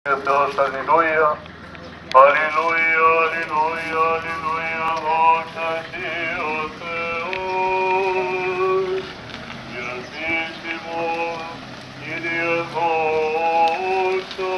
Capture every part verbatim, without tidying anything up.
Θεός, αλληλούια, αλληλούια, αλληλούια, αλληλούια, δόξα Συ ο Θεός, Ιερθίσιμος, Κύριε δόξα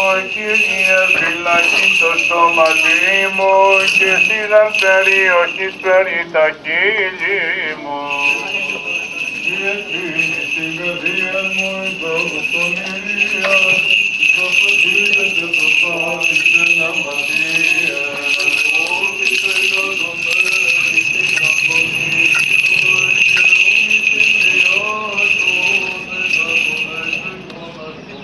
Κύριε, φυλακή το σώματι μου και σίδαν περιοχής περί τα χείλη μου. Κύριε, κλείνει την καρδία μου, υπογοστομιλία, προφωτήρε και προσπάθησε να μαθεία. Όφησε κατωμένη την αγωνία, και νόμισε τριάτων, εκατομέσες μοναχούς.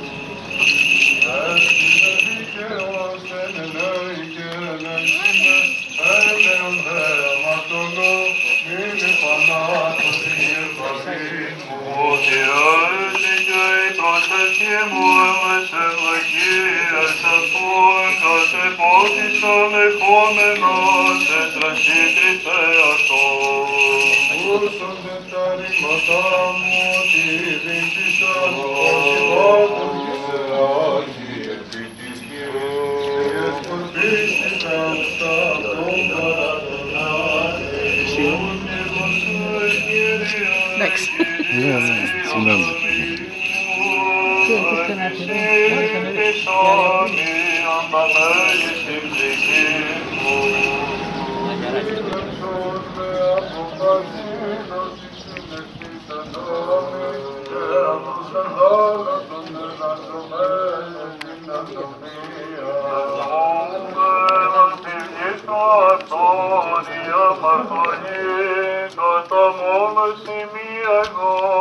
Έστειλε δικαίως εν ελέη και ελέησιμε, έλεον δε αμαρτωλό, μην επανάτος η ευπαθήν μου. Ότι έστειλε η προσευχή μου έμεσε ευλογίας αυτόν, κατεπόθησαν εχόμενος τετρασύκριτε αυτόν. Ούσονται τα ρήματά μου, ότι δίνησαν όχι πάντων γυσεράκι επί της γης, και σκορπίστηκα στα αυτόν παραδονάτε. Εντάξει. Ναι, ναι, συγγνώμη. Κατά μόνο σημεία εγώ